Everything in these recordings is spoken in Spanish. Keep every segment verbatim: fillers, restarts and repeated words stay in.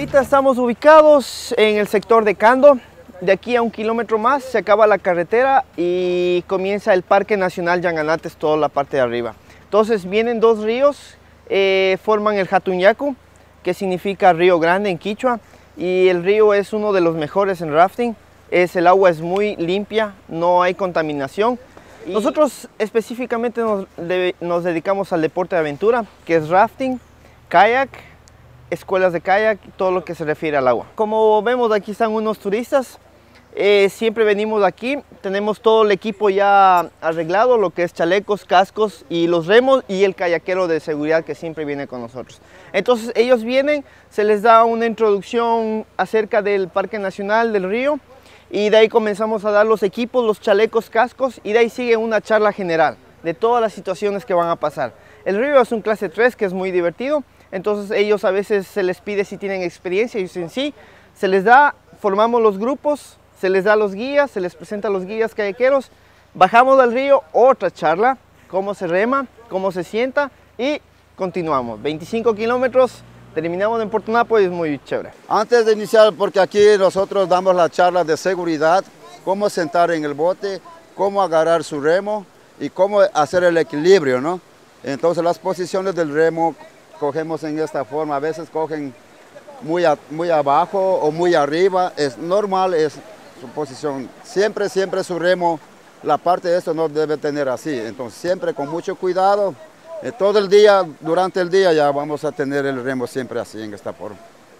Ahorita estamos ubicados en el sector de Cando. De aquí a un kilómetro más se acaba la carretera y comienza el Parque Nacional Yanganates, toda la parte de arriba. Entonces vienen dos ríos, eh, forman el Jatuñacu, que significa río grande en quichua, y el río es uno de los mejores en rafting. Es, el agua es muy limpia, no hay contaminación. Y nosotros específicamente nos, de, nos dedicamos al deporte de aventura, que es rafting, kayak, escuelas de kayak, todo lo que se refiere al agua. Como vemos, aquí están unos turistas. Eh, siempre venimos aquí, tenemos todo el equipo ya arreglado, lo que es chalecos, cascos y los remos y el kayakero de seguridad que siempre viene con nosotros. Entonces ellos vienen, se les da una introducción acerca del Parque Nacional del Río y de ahí comenzamos a dar los equipos, los chalecos, cascos y de ahí sigue una charla general de todas las situaciones que van a pasar. El río es un clase tres que es muy divertido, entonces ellos a veces se les pide si tienen experiencia y dicen sí, se les da, formamos los grupos, se les da a los guías, se les presenta a los guías kayakeros, bajamos al río, otra charla, cómo se rema, cómo se sienta y continuamos. veinticinco kilómetros, terminamos en Puerto Napo y es muy chévere. Antes de iniciar, porque aquí nosotros damos las charlas de seguridad, cómo sentar en el bote, cómo agarrar su remo y cómo hacer el equilibrio, ¿no? Entonces las posiciones del remo cogemos en esta forma, a veces cogen muy, a, muy abajo o muy arriba, es normal, es su posición, siempre, siempre su remo, la parte de esto no debe tener así, entonces siempre con mucho cuidado, eh, todo el día, durante el día ya vamos a tener el remo siempre así, en esta forma.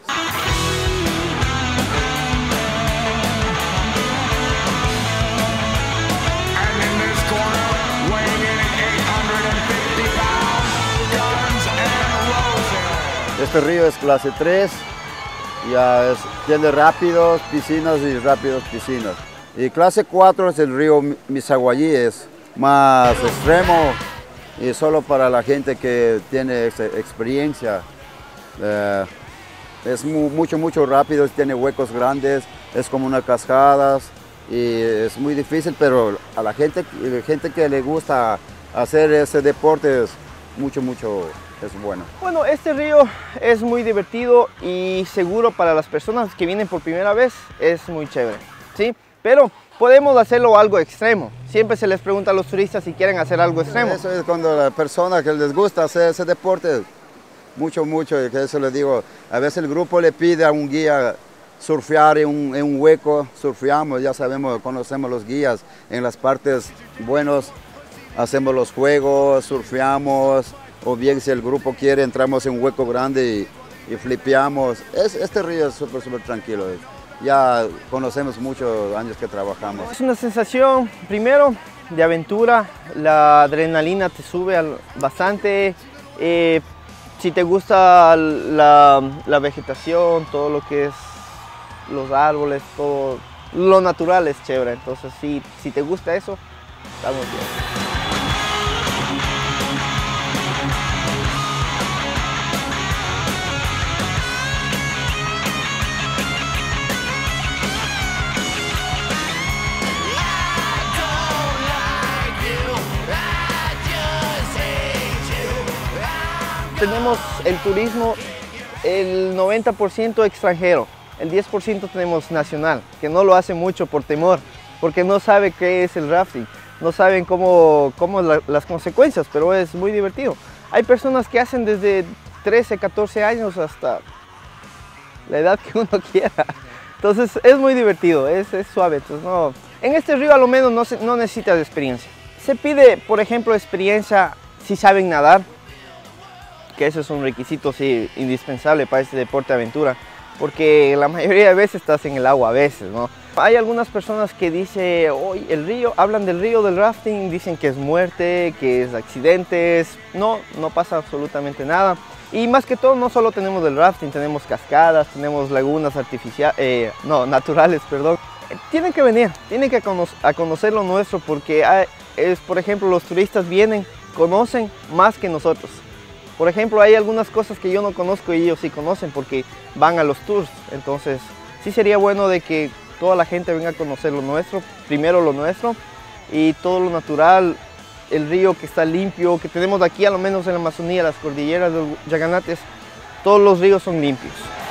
Este río es clase tres. Ya es, tiene rápidos piscinas y rápidos piscinas. Y clase cuatro es el río Misaguayí, es más extremo y solo para la gente que tiene ex experiencia. Eh, es mu mucho, mucho rápido, tiene huecos grandes, es como unas cascadas y es muy difícil, pero a la gente, gente que le gusta hacer ese deporte es mucho, mucho es bueno. Bueno, este río es muy divertido y seguro para las personas que vienen por primera vez, es muy chévere, ¿sí? Pero podemos hacerlo algo extremo. Siempre se les pregunta a los turistas si quieren hacer algo extremo. Eso es cuando la persona que les gusta hacer ese deporte, mucho, mucho, que eso les digo, a veces el grupo le pide a un guía surfear en un, en un hueco, surfeamos, ya sabemos, conocemos los guías en las partes buenas, hacemos los juegos, surfeamos, o bien si el grupo quiere entramos en un hueco grande y, y flipeamos. Es, este río es súper, súper tranquilo. Ya conocemos muchos años que trabajamos. Es una sensación, primero, de aventura. La adrenalina te sube al, bastante. Eh, si te gusta la, la vegetación, todo lo que es los árboles, todo lo natural es chévere. Entonces, si, si te gusta eso, estamos bien. Tenemos el turismo, el noventa por ciento extranjero, el diez por ciento tenemos nacional, que no lo hace mucho por temor, porque no sabe qué es el rafting, no saben cómo, cómo la, las consecuencias, pero es muy divertido. Hay personas que hacen desde trece, catorce años hasta la edad que uno quiera, entonces es muy divertido, es, es suave. Entonces, no, en este río a lo menos no, se, no necesitas experiencia. Se pide, por ejemplo, experiencia si saben nadar, que eso es un requisito sí, indispensable para este deporte de aventura, porque la mayoría de veces estás en el agua, a veces, ¿no? Hay algunas personas que dicen, hoy el río, hablan del río del rafting, dicen que es muerte, que es accidentes. No, no pasa absolutamente nada. Y más que todo, no solo tenemos el rafting, tenemos cascadas, tenemos lagunas artificiales, eh, no, naturales, perdón. Tienen que venir, tienen que cono a conocer lo nuestro, porque hay, es, por ejemplo, los turistas vienen, conocen más que nosotros. Por ejemplo, hay algunas cosas que yo no conozco y ellos sí conocen porque van a los tours. Entonces, sí sería bueno de que toda la gente venga a conocer lo nuestro, primero lo nuestro y todo lo natural, el río que está limpio, que tenemos aquí, a lo menos en la Amazonía, las cordilleras de los Yanganates, todos los ríos son limpios.